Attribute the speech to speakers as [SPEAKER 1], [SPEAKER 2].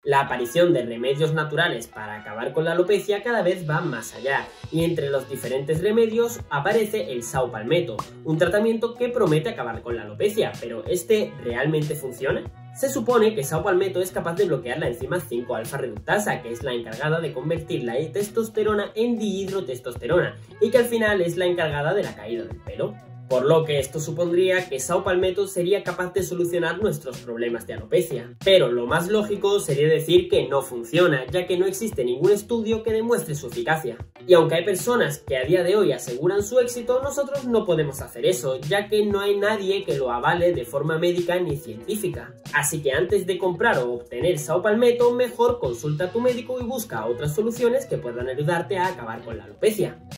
[SPEAKER 1] La aparición de remedios naturales para acabar con la alopecia cada vez va más allá, y entre los diferentes remedios aparece el Saw Palmetto, un tratamiento que promete acabar con la alopecia, pero ¿este realmente funciona? Se supone que Saw Palmetto es capaz de bloquear la enzima 5-alfa reductasa, que es la encargada de convertir la testosterona en dihidrotestosterona, y que al final es la encargada de la caída del pelo. Por lo que esto supondría que Saw Palmetto sería capaz de solucionar nuestros problemas de alopecia. Pero lo más lógico sería decir que no funciona, ya que no existe ningún estudio que demuestre su eficacia. Y aunque hay personas que a día de hoy aseguran su éxito, nosotros no podemos hacer eso, ya que no hay nadie que lo avale de forma médica ni científica. Así que antes de comprar o obtener Saw Palmetto, mejor consulta a tu médico y busca otras soluciones que puedan ayudarte a acabar con la alopecia.